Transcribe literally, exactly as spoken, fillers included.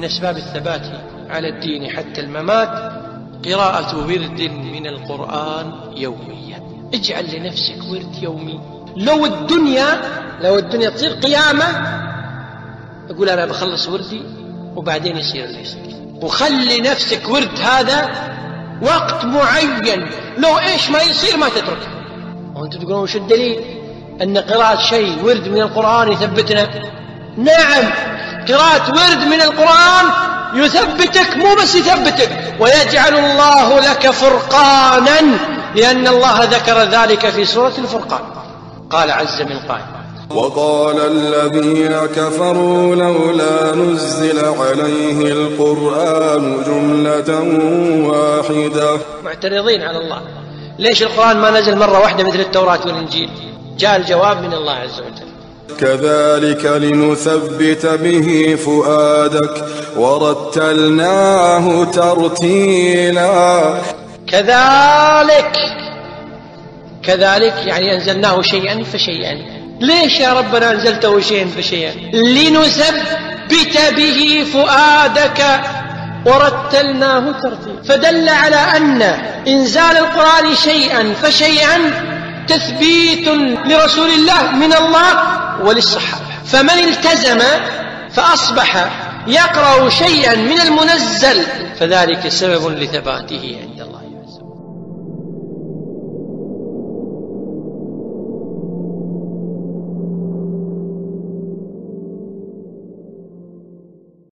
من أسباب الثبات على الدين حتى الممات قراءة ورد من القرآن يوميا. اجعل لنفسك ورد يومي. لو الدنيا لو الدنيا تصير قيامة أقول أنا بخلص وردي وبعدين يصير اللي يصير. وخلي نفسك ورد هذا وقت معين، لو إيش ما يصير ما تتركه. وأنتم تقولون وش الدليل أن قراءة شيء ورد من القرآن يثبتنا؟ نعم، قراءة ورد من القرآن يثبتك، مو بس يثبتك، ويجعل الله لك فرقانا، لأن الله ذكر ذلك في سورة الفرقان. قال عز من قائل: وقال الذين كفروا لولا نزل عليه القرآن جملة واحدة. معترضين على الله، ليش القرآن ما نزل مرة واحدة مثل التوراة والإنجيل؟ جاء الجواب من الله عز وجل: كذلك لنثبت به فؤادك ورتلناه ترتيلا. كذلك كذلك يعني أنزلناه شيئا فشيئا. ليش يا ربنا أنزلته شيئا فشيئا؟ لنثبت به فؤادك ورتلناه ترتيلا. فدل على أن إنزال القرآن شيئا فشيئا تثبيت لرسول الله من الله وللصحابة. فمن التزم فأصبح يقرأ شيئا من المنزل فذلك سبب لثباته عند الله.